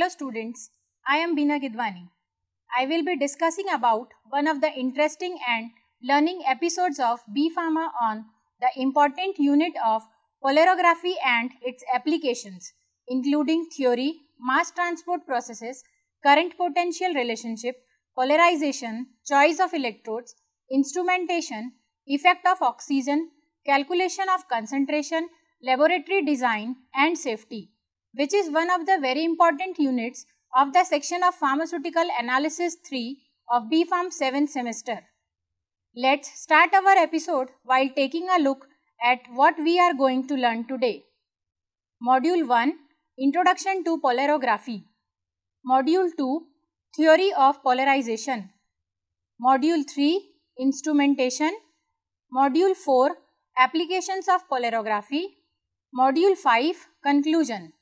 Hello students, I am Bina Gidwani. I will be discussing about one of the interesting and learning episodes of B.Pharma on the important unit of polarography and its applications, including theory, mass transport processes, current potential relationship, polarization, choice of electrodes, instrumentation, effect of oxygen, calculation of concentration, laboratory design and safety, which is one of the very important units of the section of Pharmaceutical Analysis 3 of B.Pharm 7th semester. Let's start our episode while taking a look at what we are going to learn today. Module 1, Introduction to Polarography. Module 2, Theory of Polarization. Module 3, Instrumentation. Module 4, Applications of Polarography. Module 5, Conclusion.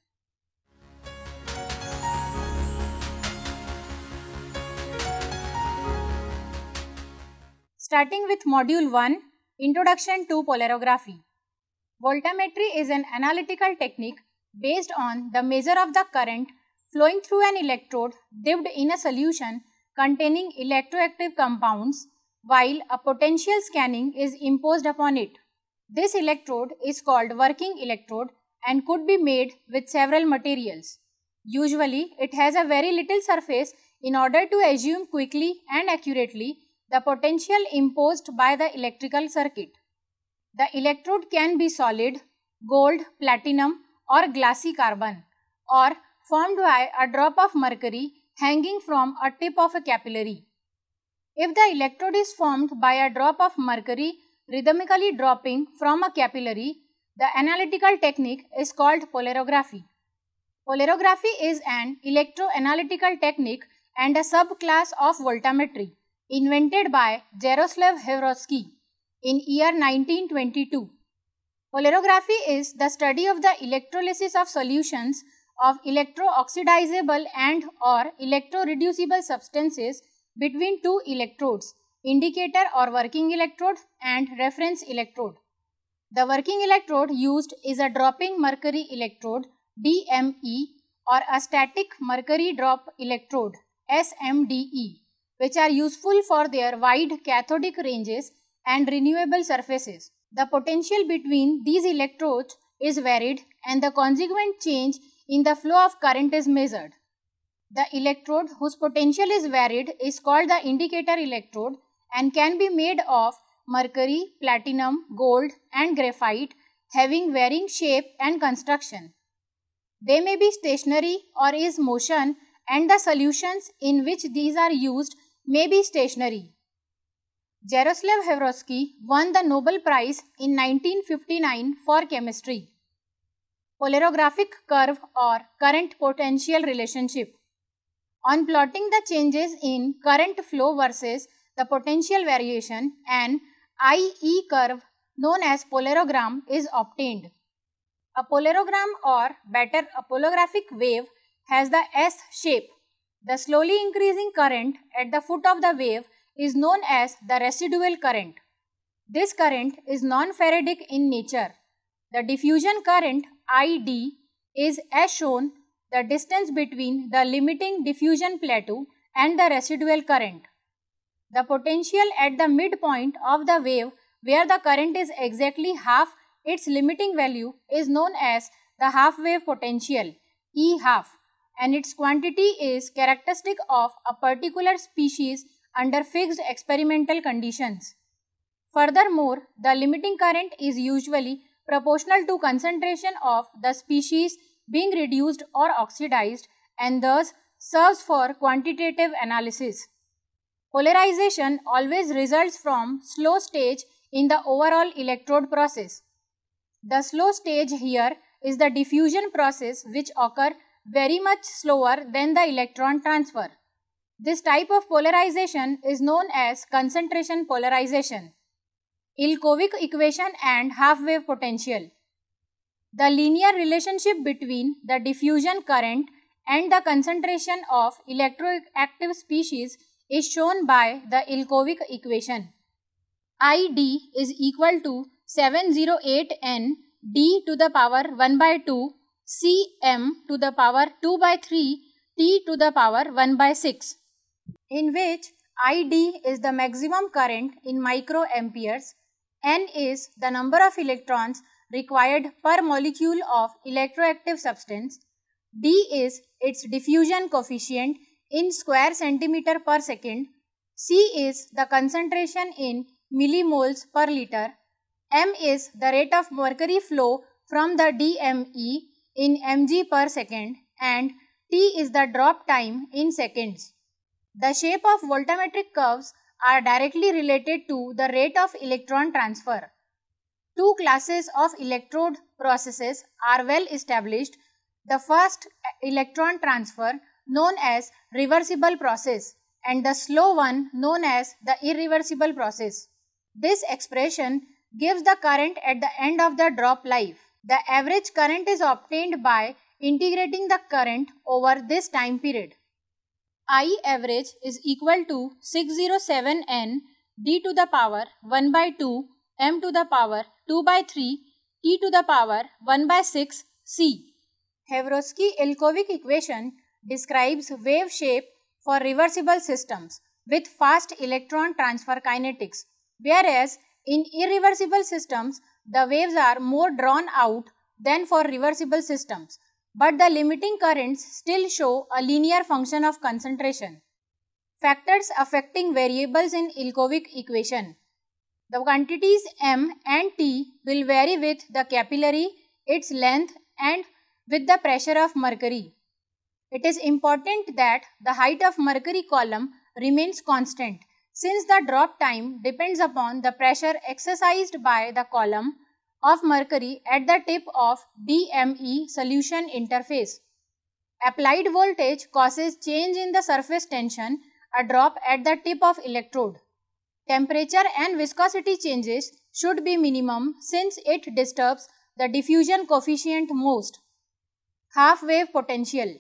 Starting with Module 1, Introduction to Polarography. Voltammetry is an analytical technique based on the measure of the current flowing through an electrode dipped in a solution containing electroactive compounds, while a potential scanning is imposed upon it. This electrode is called working electrode and could be made with several materials. Usually, it has a very little surface in order to assume quickly and accurately the potential imposed by the electrical circuit. The electrode can be solid, gold, platinum or glassy carbon, or formed by a drop of mercury hanging from a tip of a capillary. If the electrode is formed by a drop of mercury rhythmically dropping from a capillary, the analytical technique is called polarography. Polarography is an electroanalytical technique and a subclass of voltammetry invented by Jaroslav Hevrotsky in year 1922. Polarography is the study of the electrolysis of solutions of electro-oxidizable and or electro-reducible substances between two electrodes, indicator or working electrode and reference electrode. The working electrode used is a dropping mercury electrode DME or a static mercury drop electrode SMDE, which are useful for their wide cathodic ranges and renewable surfaces. The potential between these electrodes is varied and the consequent change in the flow of current is measured. The electrode whose potential is varied is called the indicator electrode and can be made of mercury, platinum, gold and graphite having varying shape and construction. They may be stationary or is motion, and the solutions in which these are used may be stationary. Jaroslav Hevrotsky won the Nobel Prize in 1959 for chemistry. Polarographic curve or current potential relationship. On plotting the changes in current flow versus the potential variation, an IE curve known as polarogram is obtained. A polarogram, or better a polographic wave, has the S shape. The slowly increasing current at the foot of the wave is known as the residual current. This current is non-faradic in nature. The diffusion current ID is as shown the distance between the limiting diffusion plateau and the residual current. The potential at the midpoint of the wave where the current is exactly half its limiting value is known as the half wave potential E half, and its quantity is characteristic of a particular species under fixed experimental conditions. Furthermore, the limiting current is usually proportional to concentration of the species being reduced or oxidized and thus serves for quantitative analysis. Polarization always results from slow stage in the overall electrode process. The slow stage here is the diffusion process, which occur very much slower than the electron transfer. This type of polarization is known as concentration polarization. Ilkovic equation and half-wave potential. The linear relationship between the diffusion current and the concentration of electroactive species is shown by the Ilkovic equation. ID is equal to 708 n d to the power 1 by 2 cm to the power 2 by 3 T to the power 1 by 6, in which ID is the maximum current in microamperes, N is the number of electrons required per molecule of electroactive substance, D is its diffusion coefficient in square centimeter per second, C is the concentration in millimoles per liter, M is the rate of mercury flow from the DME in mg per second, and T is the drop time in seconds. The shape of voltammetric curves are directly related to the rate of electron transfer. Two classes of electrode processes are well established. The first, electron transfer, known as reversible process, and the slow one known as the irreversible process. This expression gives the current at the end of the drop life. The average current is obtained by integrating the current over this time period. I average is equal to 607 N d to the power 1 by 2 m to the power 2 by 3 t to the power 1 by 6 c. Jaworski-Ilkovic equation describes wave shape for reversible systems with fast electron transfer kinetics, whereas in irreversible systems the waves are more drawn out than for reversible systems, but the limiting currents still show a linear function of concentration. Factors affecting variables in Ilkovic equation. The quantities m and t will vary with the capillary, its length, and with the pressure of mercury. It is important that the height of mercury column remains constant, since the drop time depends upon the pressure exercised by the column of mercury at the tip of DME solution interface. Applied voltage causes change in the surface tension, a drop at the tip of electrode. Temperature and viscosity changes should be minimum since it disturbs the diffusion coefficient most. Half-wave potential.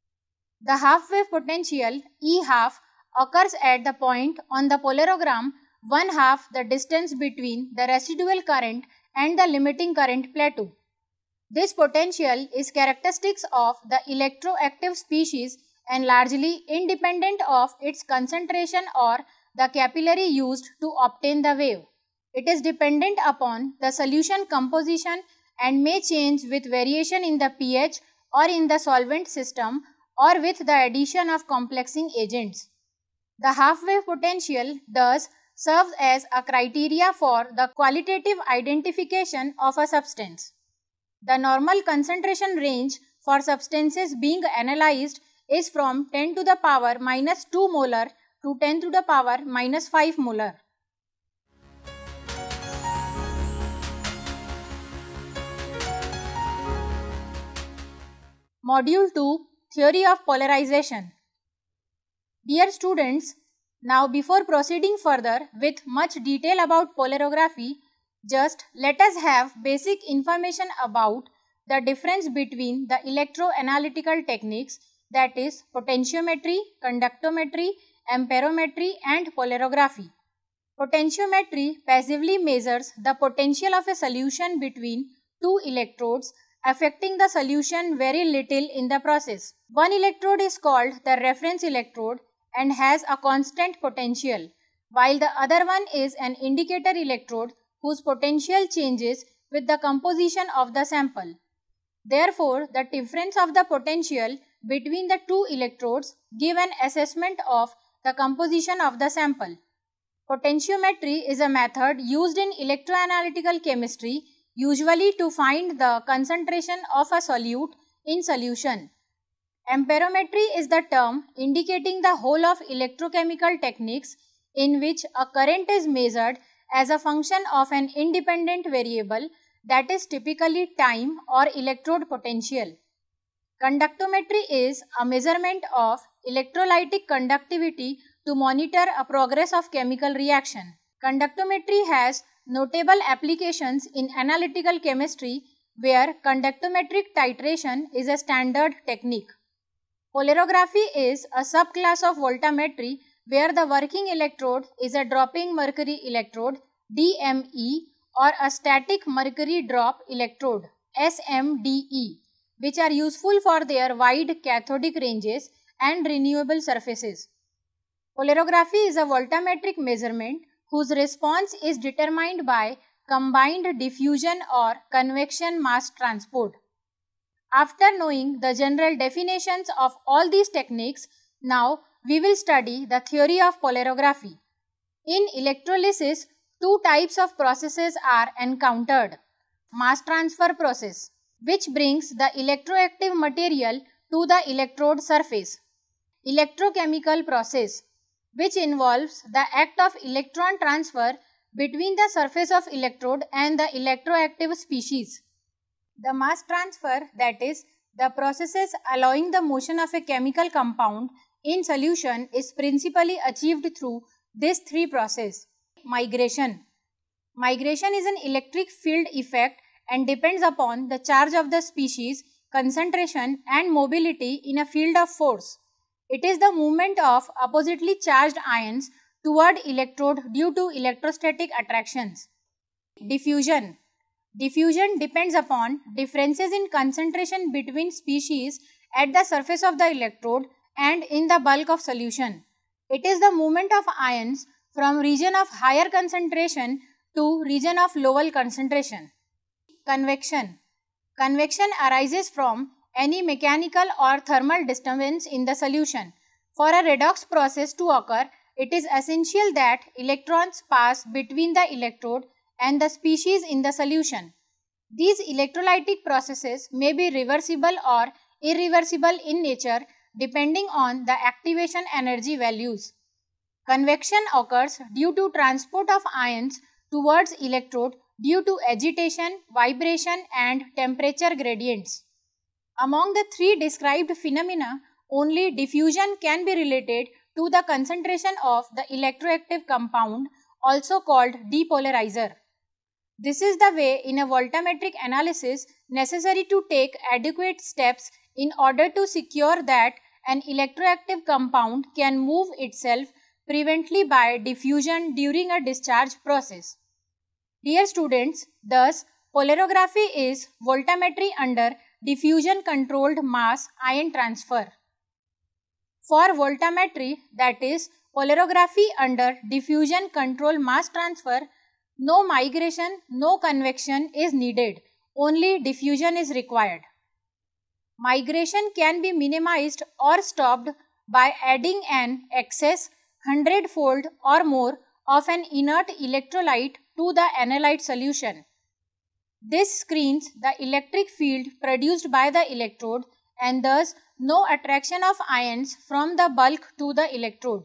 The half-wave potential E12 occurs at the point on the polarogram 1/2 the distance between the residual current and the limiting current plateau. This potential is characteristic of the electroactive species and largely independent of its concentration or the capillary used to obtain the wave. It is dependent upon the solution composition and may change with variation in the pH or in the solvent system or with the addition of complexing agents. The half-wave potential thus serves as a criteria for the qualitative identification of a substance. The normal concentration range for substances being analyzed is from 10 to the power minus 2 molar to 10 to the power minus 5 molar. Module 2, Theory of Polarization. Dear students, now before proceeding further with much detail about polarography, just let us have basic information about the difference between the electroanalytical techniques, that is potentiometry, conductometry, amperometry and polarography. Potentiometry passively measures the potential of a solution between two electrodes, affecting the solution very little in the process. One electrode is called the reference electrode and has a constant potential, while the other one is an indicator electrode whose potential changes with the composition of the sample. Therefore, the difference of the potential between the two electrodes give an assessment of the composition of the sample. Potentiometry is a method used in electroanalytical chemistry, usually to find the concentration of a solute in solution. Amperometry is the term indicating the whole of electrochemical techniques in which a current is measured as a function of an independent variable, that is typically time or electrode potential. Conductometry is a measurement of electrolytic conductivity to monitor a progress of chemical reaction. Conductometry has notable applications in analytical chemistry where conductometric titration is a standard technique. Polarography is a subclass of voltammetry where the working electrode is a dropping mercury electrode DME or a static mercury drop electrode SMDE, which are useful for their wide cathodic ranges and renewable surfaces. Polarography is a voltammetric measurement whose response is determined by combined diffusion or convection mass transport. After knowing the general definitions of all these techniques, now we will study the theory of polarography. In electrolysis, two types of processes are encountered. Mass transfer process, which brings the electroactive material to the electrode surface. Electrochemical process, which involves the act of electron transfer between the surface of electrode and the electroactive species. The mass transfer, that is, the processes allowing the motion of a chemical compound in solution, is principally achieved through these three processes. Migration. Migration is an electric field effect and depends upon the charge of the species, concentration and mobility in a field of force. It is the movement of oppositely charged ions toward electrode due to electrostatic attractions. Diffusion. Diffusion depends upon differences in concentration between species at the surface of the electrode and in the bulk of solution. It is the movement of ions from region of higher concentration to region of lower concentration. Convection. Convection arises from any mechanical or thermal disturbance in the solution. For a redox process to occur, it is essential that electrons pass between the electrode and the species in the solution. These electrolytic processes may be reversible or irreversible in nature depending on the activation energy values. Convection occurs due to transport of ions towards electrode due to agitation, vibration and temperature gradients. Among the three described phenomena, only diffusion can be related to the concentration of the electroactive compound, also called depolarizer. This is the way in a voltammetric analysis necessary to take adequate steps in order to secure that an electroactive compound can move itself preventively by diffusion during a discharge process. Dear students, thus polarography is voltammetry under diffusion controlled mass ion transfer. For voltammetry, that is polarography under diffusion controlled mass transfer, no migration, no convection is needed, only diffusion is required. Migration can be minimized or stopped by adding an excess 100-fold or more of an inert electrolyte to the analyte solution. This screens the electric field produced by the electrode and thus no attraction of ions from the bulk to the electrode.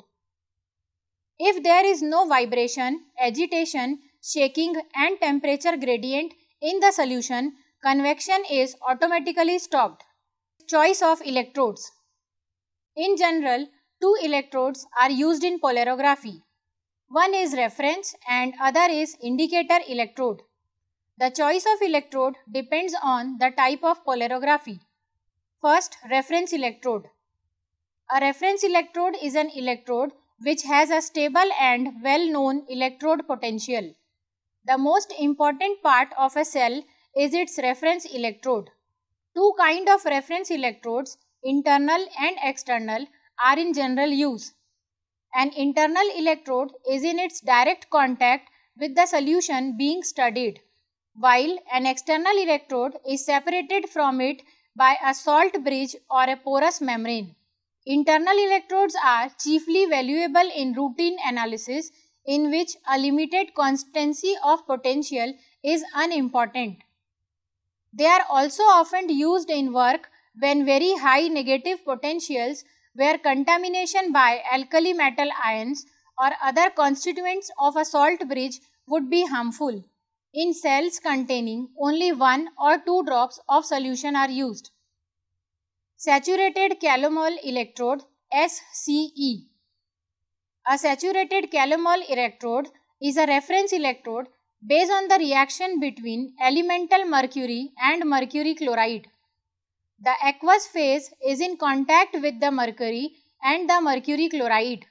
If there is no vibration, agitation, shaking and temperature gradient in the solution, convection is automatically stopped. Choice of electrodes. In general, two electrodes are used in polarography. One is reference and other is indicator electrode. The choice of electrode depends on the type of polarography. First, reference electrode. A reference electrode is an electrode which has a stable and well-known electrode potential. The most important part of a cell is its reference electrode. Two kinds of reference electrodes, internal and external, are in general use. An internal electrode is in its direct contact with the solution being studied, while an external electrode is separated from it by a salt bridge or a porous membrane. Internal electrodes are chiefly valuable in routine analysis in which a limited constancy of potential is unimportant. They are also often used in work when very high negative potentials where contamination by alkali metal ions or other constituents of a salt bridge would be harmful. In cells containing only 1 or 2 drops of solution are used. Saturated calomel electrode SCE. A saturated calomel electrode is a reference electrode based on the reaction between elemental mercury and mercury chloride. The aqueous phase is in contact with the mercury and the mercury chloride,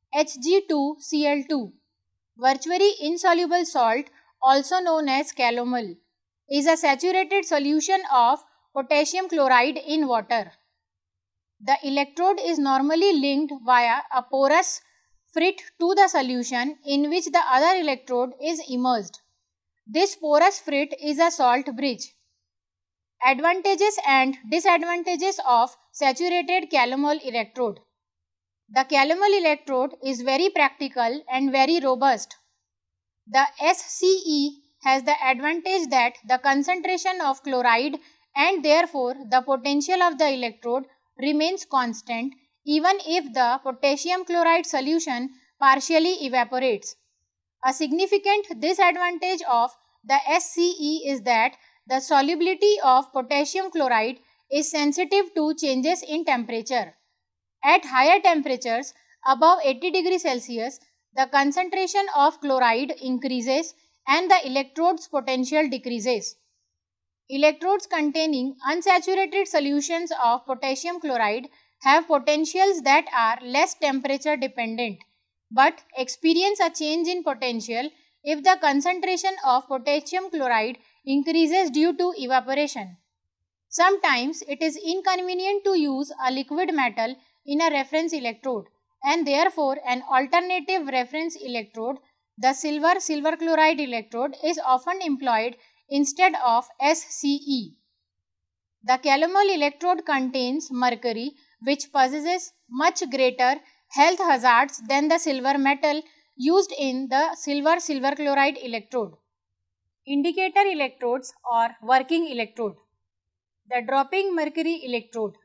Hg2Cl2. Virtually insoluble salt, also known as calomel, is a saturated solution of potassium chloride in water. The electrode is normally linked via a porous frit to the solution in which the other electrode is immersed. This porous frit is a salt bridge. Advantages and disadvantages of saturated calomel electrode. The calomel electrode is very practical and very robust. The SCE has the advantage that the concentration of chloride and therefore the potential of the electrode remains constant even if the potassium chloride solution partially evaporates. A significant disadvantage of the SCE is that the solubility of potassium chloride is sensitive to changes in temperature. At higher temperatures above 80 degrees Celsius, the concentration of chloride increases and the electrode's potential decreases. Electrodes containing unsaturated solutions of potassium chloride have potentials that are less temperature dependent, but experience a change in potential if the concentration of potassium chloride increases due to evaporation. Sometimes it is inconvenient to use a liquid metal in a reference electrode, and therefore an alternative reference electrode, the silver chloride electrode, is often employed instead of SCE. The calomel electrode contains mercury, which possesses much greater health hazards than the silver metal used in the silver chloride electrode. Indicator electrodes or working electrode. The dropping mercury electrode,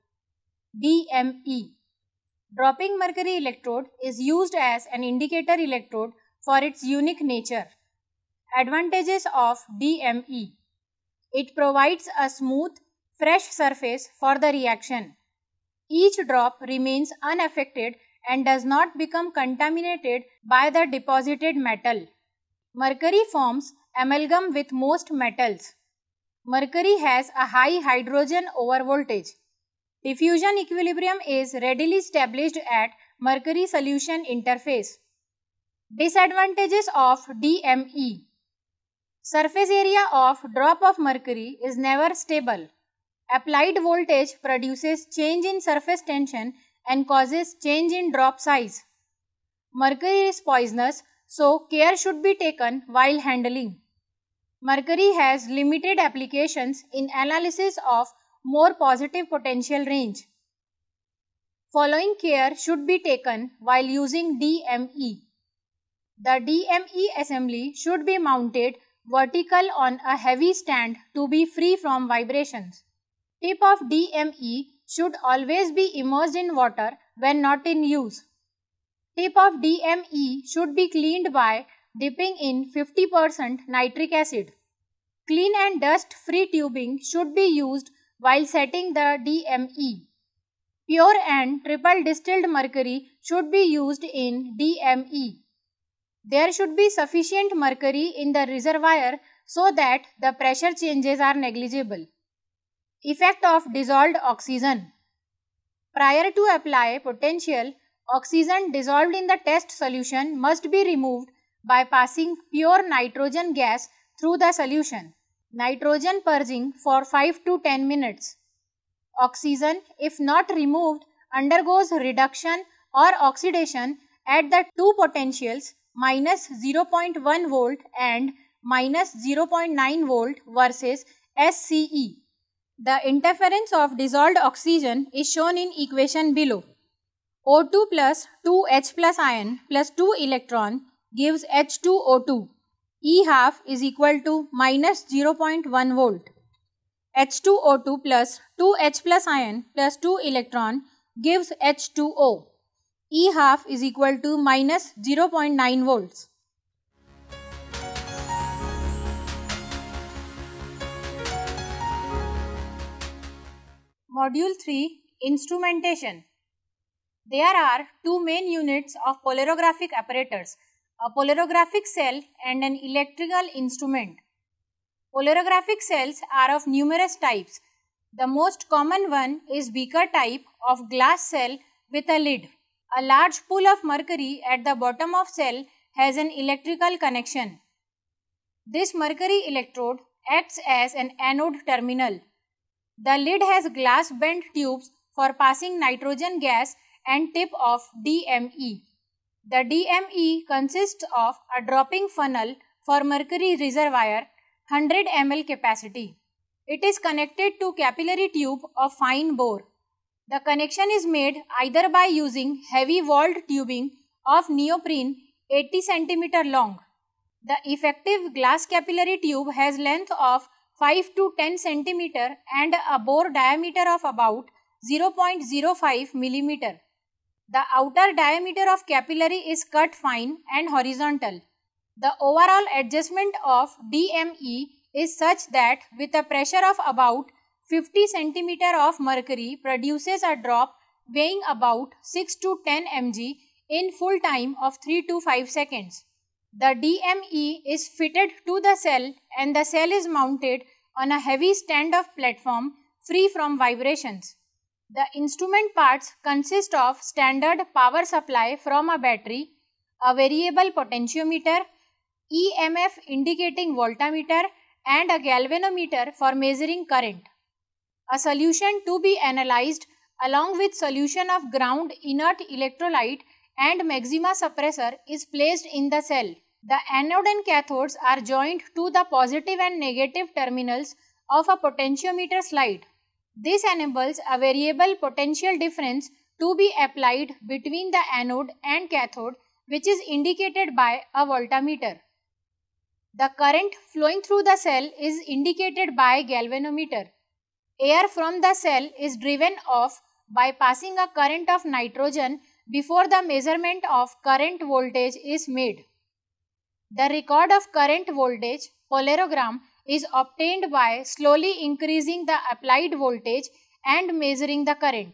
DME. Dropping mercury electrode is used as an indicator electrode for its unique nature. Advantages of DME. It provides a smooth, fresh surface for the reaction. Each drop remains unaffected and does not become contaminated by the deposited metal. Mercury forms amalgam with most metals. Mercury has a high hydrogen over voltage. Diffusion equilibrium is readily established at mercury solution interface. Disadvantages of DME. Surface area of drop of mercury is never stable. Applied voltage produces change in surface tension and causes change in drop size. Mercury is poisonous, so care should be taken while handling. Mercury has limited applications in analysis of more positive potential range. Following care should be taken while using DME. The DME assembly should be mounted vertical on a heavy stand to be free from vibrations. Tip of DME should always be immersed in water when not in use. Tip of DME should be cleaned by dipping in 50% nitric acid. Clean and dust-free tubing should be used while setting the DME. Pure and triple distilled mercury should be used in DME. There should be sufficient mercury in the reservoir so that the pressure changes are negligible. Effect of dissolved oxygen. Prior to apply potential, oxygen dissolved in the test solution must be removed by passing pure nitrogen gas through the solution. Nitrogen purging for 5 to 10 minutes. Oxygen, if not removed, undergoes reduction or oxidation at the two potentials minus 0.1 volt and minus 0.9 volt versus SCE. The interference of dissolved oxygen is shown in equation below. O2 plus 2H plus ion plus 2 electron gives H2O2. E half is equal to minus 0.1 volt. H2O2 plus 2H plus ion plus 2 electron gives H2O. E half is equal to minus 0.9 volts. Module 3 Instrumentation. There are two main units of polarographic apparatus, a polarographic cell and an electrical instrument. Polarographic cells are of numerous types. The most common one is beaker type of glass cell with a lid. A large pool of mercury at the bottom of cell has an electrical connection. This mercury electrode acts as an anode terminal. The lid has glass bent tubes for passing nitrogen gas and tip of DME. The DME consists of a dropping funnel for mercury reservoir 100 ml capacity. It is connected to capillary tube of fine bore. The connection is made either by using heavy walled tubing of neoprene 80 cm long. The effective glass capillary tube has length of 5 to 10 cm and a bore diameter of about 0.05 mm. The outer diameter of capillary is cut fine and horizontal. The overall adjustment of DME is such that with a pressure of about 50 cm of mercury produces a drop weighing about 6 to 10 mg in full time of 3 to 5 seconds. The DME is fitted to the cell and the cell is mounted on a heavy stand-off platform free from vibrations. The instrument parts consist of standard power supply from a battery, a variable potentiometer, EMF indicating voltmeter, and a galvanometer for measuring current. A solution to be analyzed along with solution of ground inert electrolyte and maxima suppressor is placed in the cell. The anode and cathodes are joined to the positive and negative terminals of a potentiometer slide. This enables a variable potential difference to be applied between the anode and cathode, which is indicated by a voltmeter. The current flowing through the cell is indicated by galvanometer. Air from the cell is driven off by passing a current of nitrogen before the measurement of current voltage is made. The record of current voltage polarogram is obtained by slowly increasing the applied voltage and measuring the current.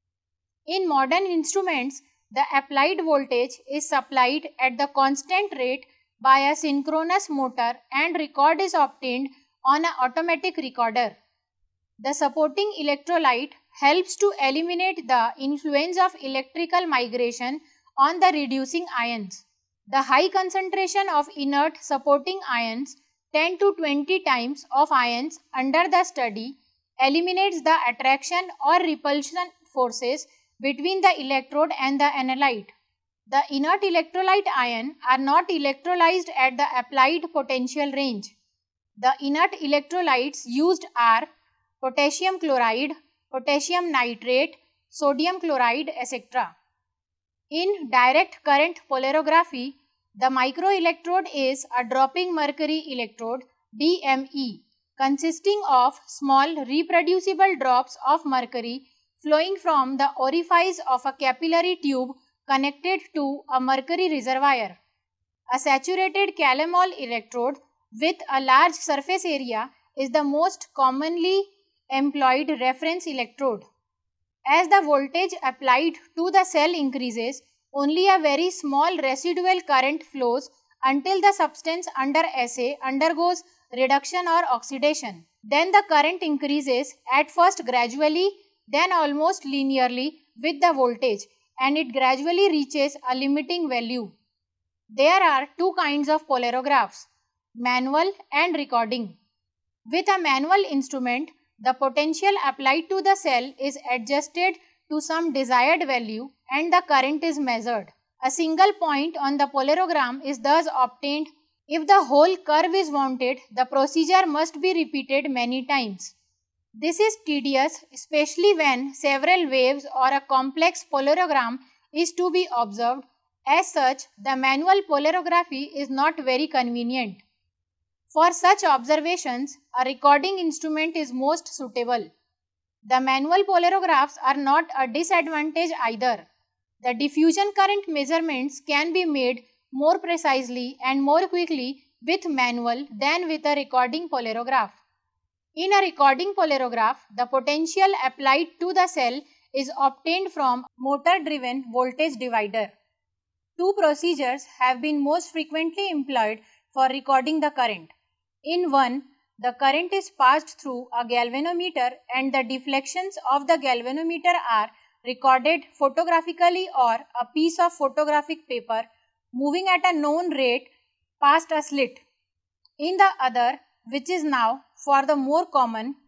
In modern instruments, the applied voltage is supplied at the constant rate by a synchronous motor and record is obtained on an automatic recorder. The supporting electrolyte helps to eliminate the influence of electrical migration on the reducing ions. The high concentration of inert supporting ions, 10 to 20 times of ions under the study, eliminates the attraction or repulsion forces between the electrode and the analyte. The inert electrolyte ions are not electrolyzed at the applied potential range. The inert electrolytes used are potassium chloride, potassium nitrate, sodium chloride, etc. In direct current polarography, the microelectrode is a dropping mercury electrode DME consisting of small reproducible drops of mercury flowing from the orifice of a capillary tube connected to a mercury reservoir. A saturated calomel electrode with a large surface area is the most commonly employed reference electrode. As the voltage applied to the cell increases, only a very small residual current flows until the substance under assay undergoes reduction or oxidation. Then the current increases at first gradually, then almost linearly with the voltage, and it gradually reaches a limiting value. There are two kinds of polarographs, manual and recording. With a manual instrument, the potential applied to the cell is adjusted to some desired value and the current is measured. A single point on the polarogram is thus obtained. If the whole curve is wanted, the procedure must be repeated many times. This is tedious, especially when several waves or a complex polarogram is to be observed. As such, the manual polarography is not very convenient. For such observations, a recording instrument is most suitable. The manual polarographs are not a disadvantage either. The diffusion current measurements can be made more precisely and more quickly with manual than with a recording polarograph. In a recording polarograph, the potential applied to the cell is obtained from motor-driven voltage divider. Two procedures have been most frequently employed for recording the current. In one, the current is passed through a galvanometer and the deflections of the galvanometer are recorded photographically or a piece of photographic paper moving at a known rate past a slit. In the other, which is now for the more common,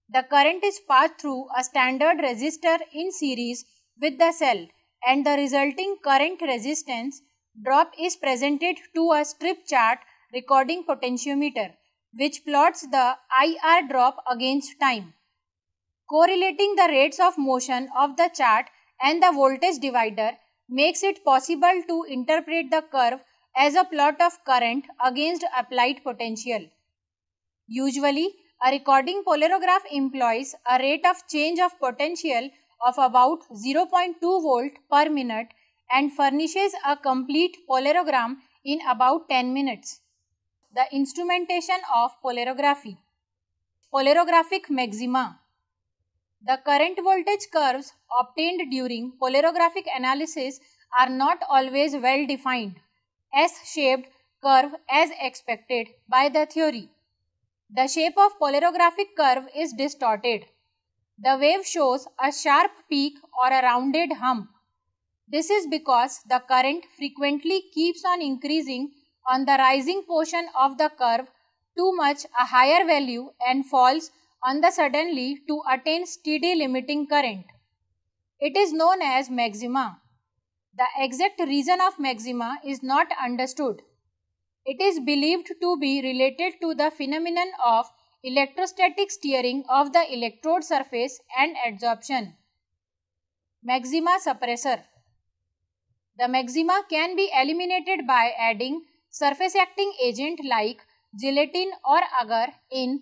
The current is passed through a standard resistor in series with the cell, and the resulting current resistance drop is presented to a strip chart recording potentiometer, which plots the IR drop against time. Correlating the rates of motion of the chart and the voltage divider makes it possible to interpret the curve as a plot of current against applied potential. Usually, a recording polarograph employs a rate of change of potential of about 0.2 volt per minute and furnishes a complete polarogram in about 10 minutes. The instrumentation of polarography. Polarographic maxima. The current voltage curves obtained during polarographic analysis are not always well defined, S-shaped curve as expected by the theory. The shape of polarographic curve is distorted. The wave shows a sharp peak or a rounded hump. This is because the current frequently keeps on increasing on the rising portion of the curve to much a higher value and falls on the suddenly to attain steady limiting current. It is known as maxima. The exact reason of maxima is not understood. It is believed to be related to the phenomenon of electrostatic steering of the electrode surface and adsorption. Maxima suppressor. The maxima can be eliminated by adding surface acting agent like gelatin or agar in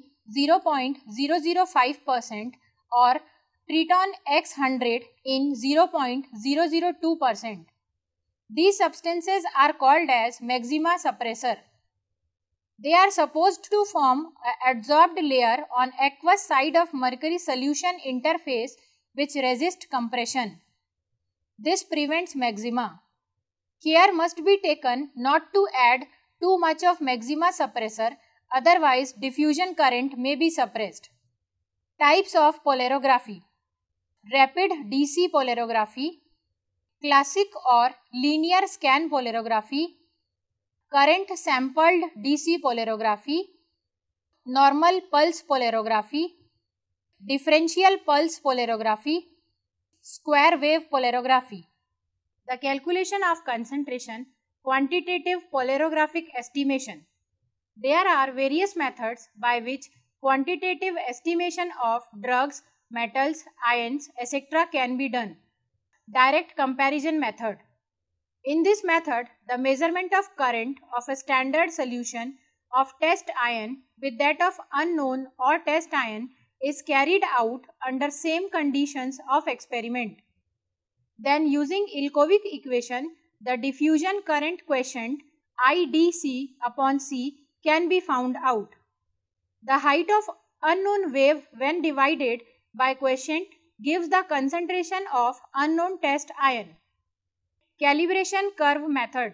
0.005% or triton X100 in 0.002%. These substances are called as maxima suppressor. They are supposed to form an adsorbed layer on aqueous side of mercury solution interface which resist compression. This prevents maxima. Care must be taken not to add too much of maxima suppressor, otherwise diffusion current may be suppressed. Types of polarography. Rapid DC polarography, classic or linear scan polarography, current sampled DC polarography, normal pulse polarography, differential pulse polarography, square wave polarography. The calculation of concentration, quantitative polarographic estimation. There are various methods by which quantitative estimation of drugs, metals, ions, etc. can be done. Direct comparison method. In this method, the measurement of current of a standard solution of test ion with that of unknown or test ion is carried out under same conditions of experiment. Then using Ilkovic equation, the diffusion current quotient IDC upon C can be found out. The height of unknown wave when divided by quotient gives the concentration of unknown test ion. Calibration curve method.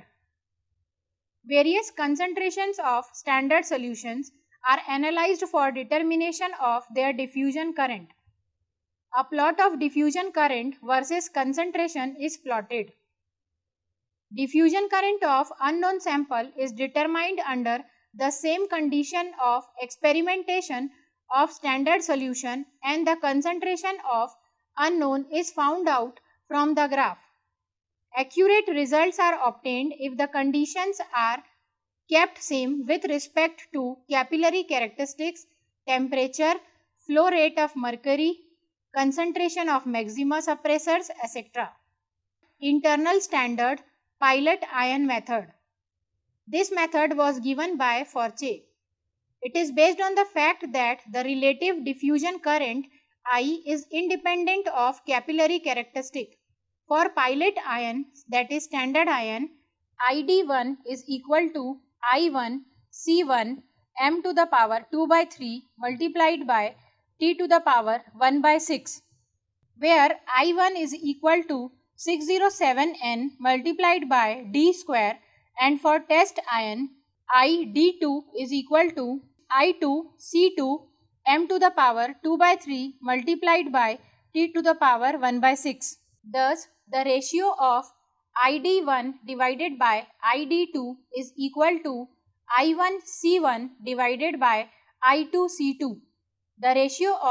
Various concentrations of standard solutions are analyzed for determination of their diffusion current. A plot of diffusion current versus concentration is plotted. Diffusion current of unknown sample is determined under the same condition of experimentation of standard solution, and the concentration of unknown is found out from the graph. Accurate results are obtained if the conditions are kept same with respect to capillary characteristics, temperature, flow rate of mercury, concentration of maxima suppressors, etc. Internal standard pilot ion method. This method was given by Forche. It is based on the fact that the relative diffusion current I is independent of capillary characteristic. For pilot ion, that is standard ion, ID1 is equal to I1 C1 m to the power 2 by 3 multiplied by t to the power 1 by 6, where I1 is equal to 607n multiplied by d square, and for test ion, ID2 is equal to I2 C2 m to the power 2 by 3 multiplied by t to the power 1 by 6. Thus, the ratio of ID1 divided by ID2 is equal to I1 C1 divided by I2 C2. The ratio of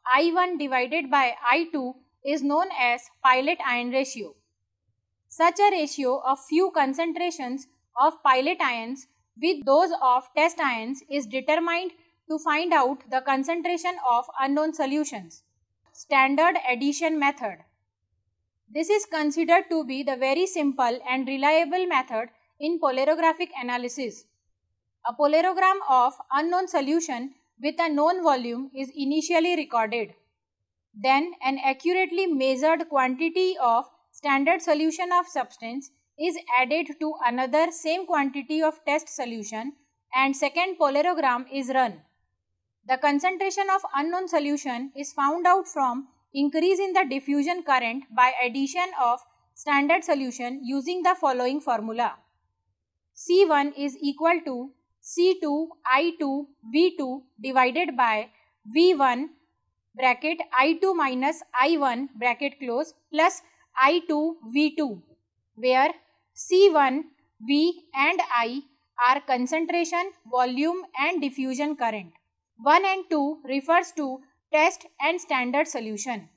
I1 divided by I2 is known as pilot ion ratio. Such a ratio of few concentrations of pilot ions with those of test ions is determined to find out the concentration of unknown solutions. Standard addition method. This is considered to be the very simple and reliable method in polarographic analysis. A polarogram of unknown solution with a known volume is initially recorded. Then an accurately measured quantity of standard solution of substance is added to another same quantity of test solution and second polarogram is run. The concentration of unknown solution is found out from increase in the diffusion current by addition of standard solution using the following formula. C1 is equal to C2 I2 V2 divided by V1 bracket I2 minus I1 bracket close plus I2 V2, where C1, V and I are concentration, volume and diffusion current. 1 and 2 refers to test and standard solution.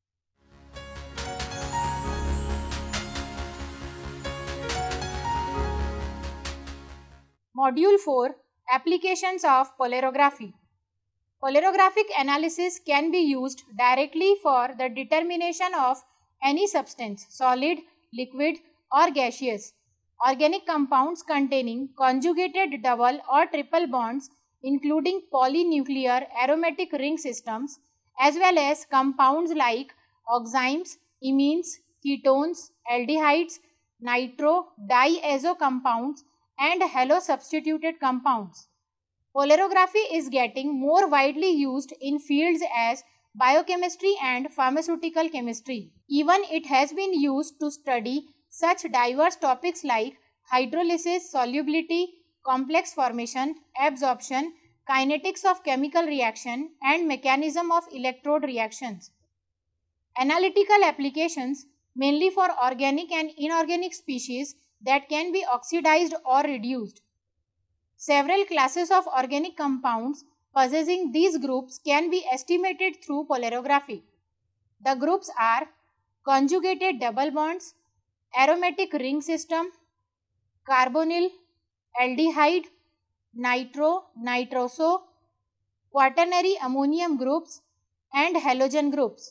Module 4. Applications of polarography. Polarographic analysis can be used directly for the determination of any substance, solid, liquid or gaseous, organic compounds containing conjugated double or triple bonds including polynuclear aromatic ring systems, as well as compounds like oximes, imines, ketones, aldehydes, nitro, diazo compounds and halo-substituted compounds. Polarography is getting more widely used in fields as biochemistry and pharmaceutical chemistry. Even it has been used to study such diverse topics like hydrolysis, solubility, complex formation, absorption, kinetics of chemical reaction and mechanism of electrode reactions. Analytical applications mainly for organic and inorganic species that can be oxidized or reduced. Several classes of organic compounds possessing these groups can be estimated through polarography. The groups are conjugated double bonds, aromatic ring system, carbonyl, aldehyde, nitro, nitroso, quaternary ammonium groups and halogen groups.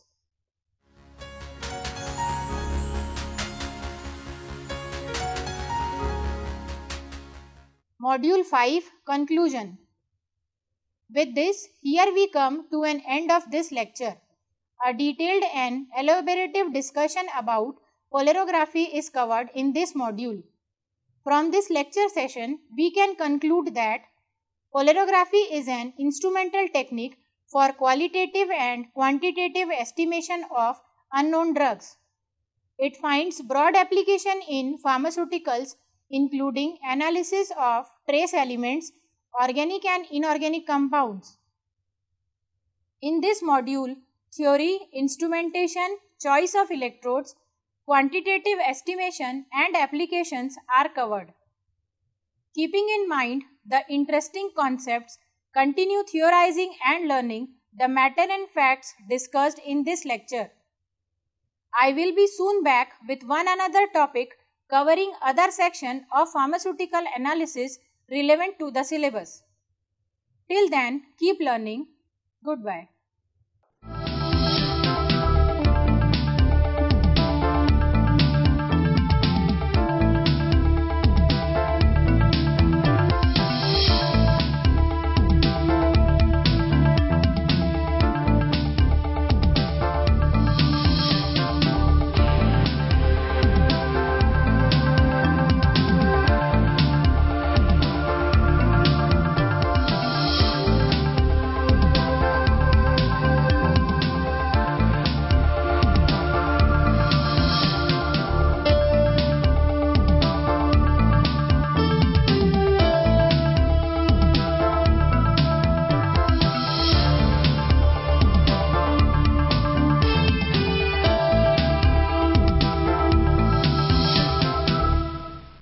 Module 5. Conclusion. With this, here we come to an end of this lecture. A detailed and elaborative discussion about polarography is covered in this module. From this lecture session, we can conclude that polarography is an instrumental technique for qualitative and quantitative estimation of unknown drugs. It finds broad application in pharmaceuticals, including analysis of trace elements, organic and inorganic compounds. In this module, theory, instrumentation, choice of electrodes, quantitative estimation and applications are covered. Keeping in mind the interesting concepts, continue theorizing and learning the matter and facts discussed in this lecture. I will be soon back with one another topic covering other section of pharmaceutical analysis relevant to the syllabus. Till then, keep learning. Goodbye.